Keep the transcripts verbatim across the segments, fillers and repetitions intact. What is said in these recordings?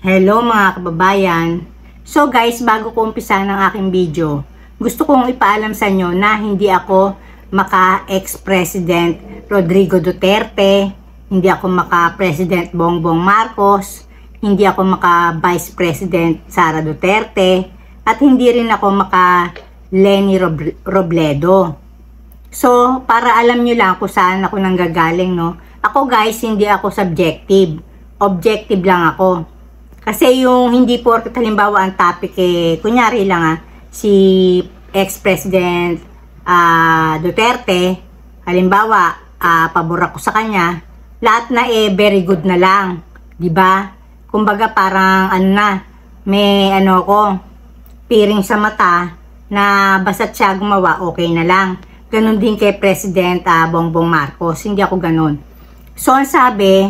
Hello mga kababayan. So guys, bago ko umpisa ng aking video, gusto kong ipaalam sa inyo na hindi ako maka-ex-President Rodrigo Duterte, hindi ako maka-President Bongbong Marcos, hindi ako maka-Vice President Sara Duterte, at hindi rin ako maka-Leni Robredo. So, para alam nyo lang kung saan ako nanggagaling, no? Ako guys, hindi ako subjective. Objective lang ako. Kasi yung hindi porket halimbawa ang topic eh, kunyari lang ah, si ex-president uh, Duterte, halimbawa, uh, pabor ako sa kanya, lahat na eh very good na lang, di ba? Kumbaga parang ano na, may ano ko, piring sa mata na basta't siya gumawa, okay na lang. Ganon din kay President uh, Bongbong Marcos, hindi ako ganon. So ang sabi,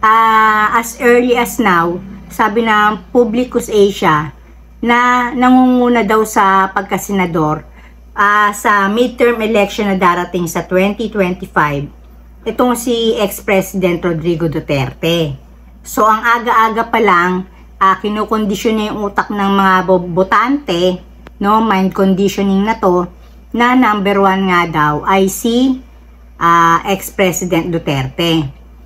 uh, as early as now, sabi ng Publicus Asia na nangunguna daw sa pagkasenador uh, sa midterm election na darating sa twenty twenty-five, itong si ex-president Rodrigo Duterte. So ang aga-aga pa lang, uh, kinukondisyon niya yung utak ng mga botante, no, mind conditioning na to, na number one nga daw ay si uh, ex-president Duterte.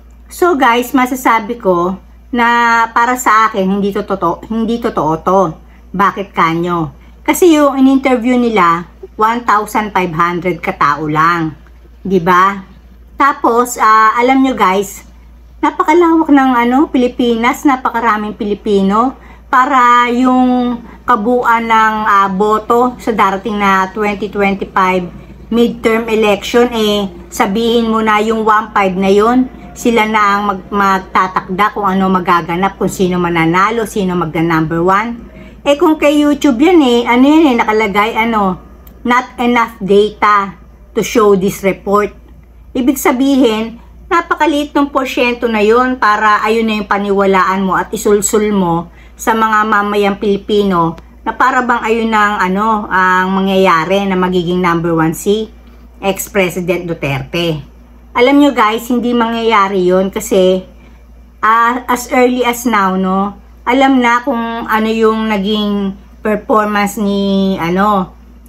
So guys, masasabi ko na para sa akin hindi to totoo, hindi totoo to. Bakit kanyo? Kasi yung in-interview nila one thousand five hundred katao lang, 'di ba? Tapos uh, alam nyo guys, napakalawak ng ano, Pilipinas, napakaraming Pilipino para yung kabuuan ng uh, boto sa darating na twenty twenty-five midterm election eh sabihin mo na yung one five na yon, sila na ang mag magtatakda kung ano magaganap, kung sino mananalo, sino magna number one. Eh kung kay YouTube yan eh, ano yan eh, nakalagay ano, not enough data to show this report. Ibig sabihin, napakaliit ng porsyento na yon para ayun na yung paniwalaan mo at isulsul mo sa mga mamayang Pilipino na para bang ayun ang ano, ang mangyayari na magiging number one si ex-president Duterte. Alam nyo guys, hindi mangyayari yon kasi uh, as early as now, no, alam na kung ano yung naging performance ni ano,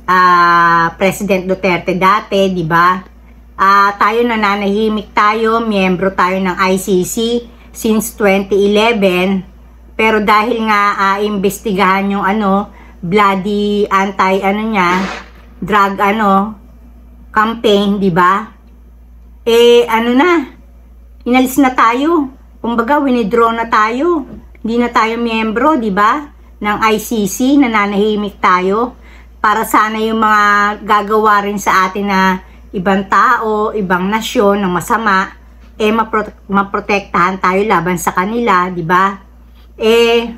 uh, President Duterte dati, di ba? Uh, tayo nananahimik tayo, miyembro tayo ng I C C since twenty eleven. Pero dahil nga uh, imbestigahan yung ano, bloody anti ano niya, drug ano, campaign, di ba? Eh ano na, inalis na tayo. Kumbaga, winidraw na tayo. Hindi na tayo miyembro, di ba? Ng I C C, nananahimik tayo. Para sana yung mga gagawa rin sa atin na ibang tao, ibang nasyon ng masama, eh mapro maprotektahan tayo laban sa kanila, di ba? Eh,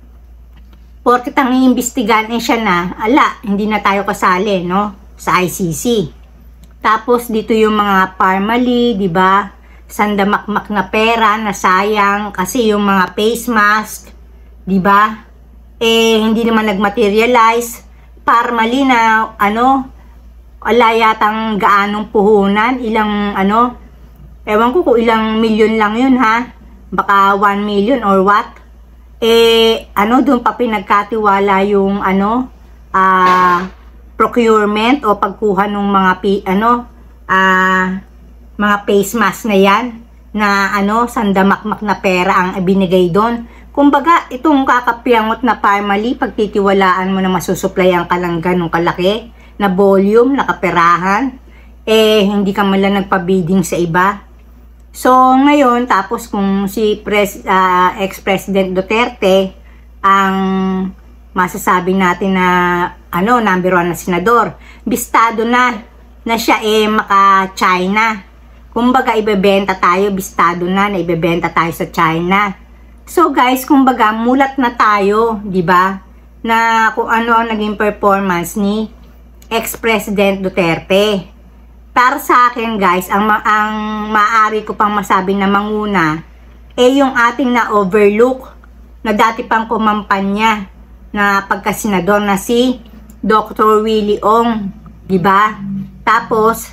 porket ang iimbestigahan eh siya na, ala, hindi na tayo kasali, no? Sa I C C. Tapos dito yung mga parmali, di ba? Sandamakmak na pera na sayang kasi yung mga face mask, di ba? Eh hindi naman nagmaterialize. Parmali na ano, wala yatang gaanong puhunan, ilang ano, ewan ko kung ilang milyon lang yun ha. Baka one million or what? Eh ano, doon pa pinagkatiwala yung ano, ah uh, procurement o pagkuha ng mga pi, ano ah uh, mga face mask na yan na ano sandamakmak na pera ang ibinigay doon. Kumbaga itong kakapiangot na parmali, pagtitiwalaan mo na masusuplayan ka lang ganong kalaki na volume, nakaperahan, eh hindi ka man lang nagpa-bidding sa iba. So ngayon tapos kung si pres, uh, ex-president Duterte ang masasabi natin na ano, number one na senador, bistado na na siya eh maka-China. Kumbaga ibebenta tayo, bistado na na ibebenta tayo sa China. So guys, kumbaga mulat na tayo, di ba? Na kung ano ang naging performance ni ex-president Duterte. Para sa akin guys, ang, ma ang maaari ko pang masabi na manguna eh yung ating na overlook na dati pang kumampanya na pagkasenador na si Doctor Willie Ong, di ba? Tapos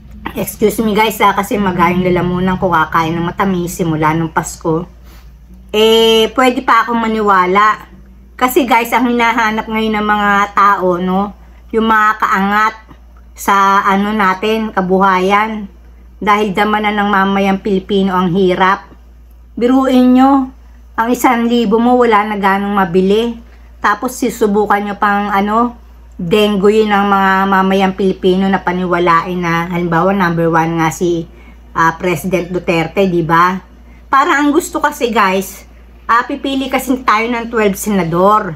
excuse me guys ha, kasi magayong lalamunan ko, kakain ng matamis simula nung Pasko. eh, pwede pa akong maniwala. Kasi guys, ang hinahanap ngayon ng mga tao, no, yung mga kaangat sa ano natin, kabuhayan. Dahil dama na ng mamayang Pilipino ang hirap. Biruin nyo, ang isang libo mo wala na ganong mabili. Tapos sisubukan nyo pang ano, denggoyin ng mga mamayang Pilipino na paniwalain na halimbawa number one nga si uh, President Duterte, di ba? Para ang gusto kasi guys, Uh, pipili kasi tayo ng twelve senador.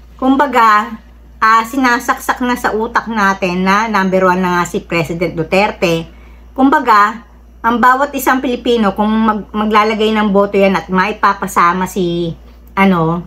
Kumbaga, uh, sinasaksak na sa utak natin na number one na nga si President Duterte. Kumbaga, ang bawat isang Pilipino, kung mag maglalagay ng boto yan at maipapasama si ano,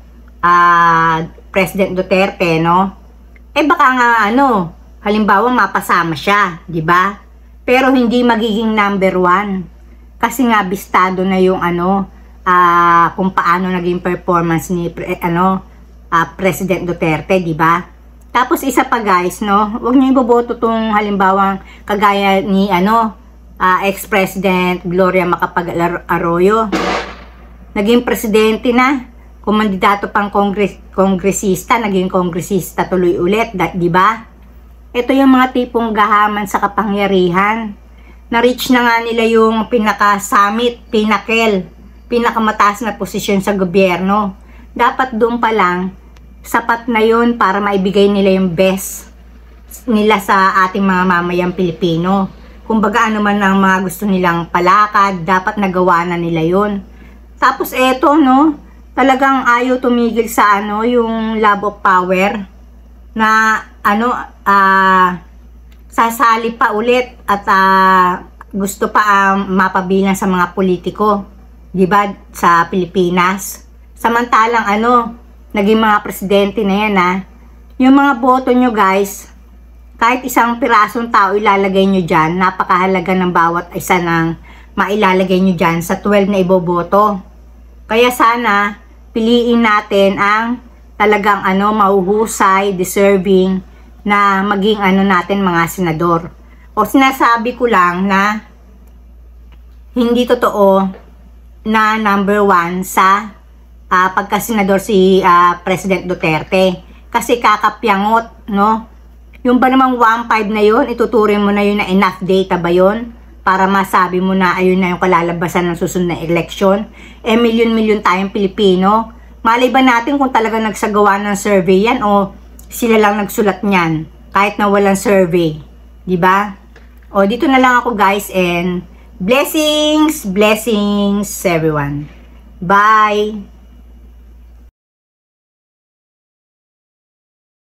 uh, President Duterte, no? Eh baka nga ano, halimbawa mapasama siya, di ba? Pero hindi magiging number one. Kasi nga bistado na yung ano, Uh, kung paano naging performance ni pre, ano uh, President Duterte, di ba? Tapos isa pa guys, no, wag niyo iboboto tong halimbawang kagaya ni ano uh, ex-president Gloria Macapagal-Arroyo. Naging presidente na, kumandidato pang kongres kongresista, naging kongresista tuloy ulit, di ba? Ito yung mga tipong gahaman sa kapangyarihan. Na-reach na nga nila yung pinaka-summit, pinnacle, pinakamataas na posisyon sa gobyerno. Dapat doon pa lang, sapat na yun para maibigay nila yung best nila sa ating mga mamayang Pilipino. Kumbaga ano man ang mga gusto nilang palakad, dapat nagawa na nila yun. Tapos eto, no, talagang ayaw tumigil sa ano, yung love of power na ano, ah, uh, sasali pa ulit at uh, gusto pa uh, mapabilang sa mga politiko. Diba, sa Pilipinas. Samantalang ano, naging mga presidente na yan ha. Yung mga boto nyo guys, kahit isang pirasong tao ilalagay nyo dyan, napakahalaga ng bawat isa ng mailalagay nyo dyan sa twelve na iboboto. Kaya sana, piliin natin ang talagang ano, mahuhusay, deserving na maging ano natin mga senador. O sinasabi ko lang na hindi totoo na number one sa uh, pagkasenador si uh, President Duterte. Kasi kakapyangot, no? Yung ba namang one five na yun, ituturing mo na yun na enough data ba yun? Para masabi mo na ayun na yung kalalabasan ng susunod na election. Eh, milyon-milyon tayong Pilipino. Malay ba natin kung talaga nagsagawa ng survey yan o sila lang nagsulat niyan kahit na walang survey. Diba? O, dito na lang ako guys and blessings, blessings everyone. Bye!